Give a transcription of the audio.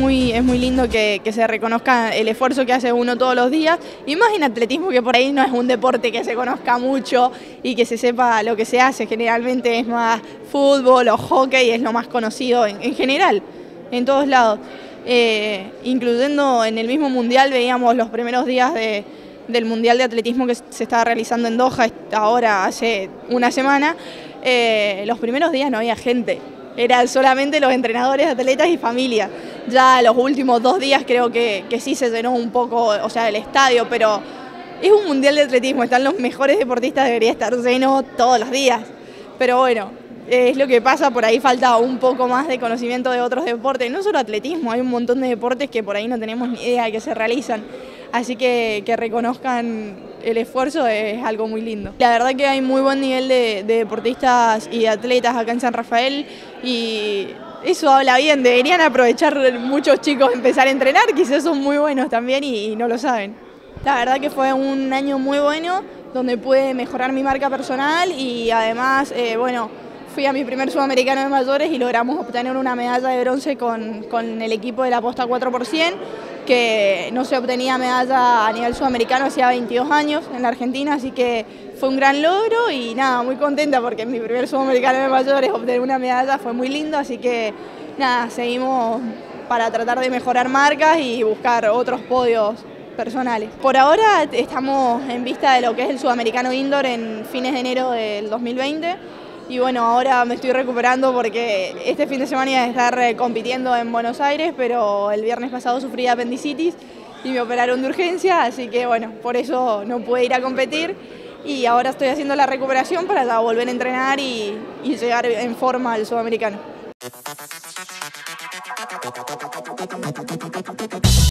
es muy lindo que se reconozca el esfuerzo que hace uno todos los días, y más en atletismo, que por ahí no es un deporte que se conozca mucho y que se sepa lo que se hace. Generalmente es más fútbol o hockey, es lo más conocido en general, en todos lados. Incluyendo en el mismo mundial, veíamos los primeros días del mundial de atletismo que se estaba realizando en Doha ahora hace una semana. Los primeros días no había gente, eran solamente los entrenadores, atletas y familia. Ya los últimos 2 días creo que sí se llenó un poco, o sea, el estadio, pero es un mundial de atletismo, están los mejores deportistas, debería estar lleno todos los días. Pero bueno, es lo que pasa, por ahí falta un poco más de conocimiento de otros deportes, no solo atletismo, hay un montón de deportes que por ahí no tenemos ni idea de que se realizan. Así que reconozcan el esfuerzo es algo muy lindo. La verdad que hay muy buen nivel de deportistas y de atletas acá en San Rafael, y eso habla bien, deberían aprovechar muchos chicos, empezar a entrenar, quizás son muy buenos también y no lo saben. La verdad que fue un año muy bueno, donde pude mejorar mi marca personal y además, bueno, fui a mi primer sudamericano de mayores y logramos obtener una medalla de bronce con el equipo de la posta 4x100, que no se obtenía medalla a nivel sudamericano hacía 22 años en la Argentina, así que fue un gran logro y nada, muy contenta porque en mi primer sudamericano de mayores obtener una medalla fue muy lindo, así que nada, seguimos para tratar de mejorar marcas y buscar otros podios personales. Por ahora estamos en vista de lo que es el sudamericano indoor en fines de enero del 2020. Y bueno, ahora me estoy recuperando porque este fin de semana iba a estar compitiendo en Buenos Aires, pero el viernes pasado sufrí apendicitis y me operaron de urgencia, así que bueno, por eso no pude ir a competir y ahora estoy haciendo la recuperación para ya volver a entrenar y llegar en forma al sudamericano.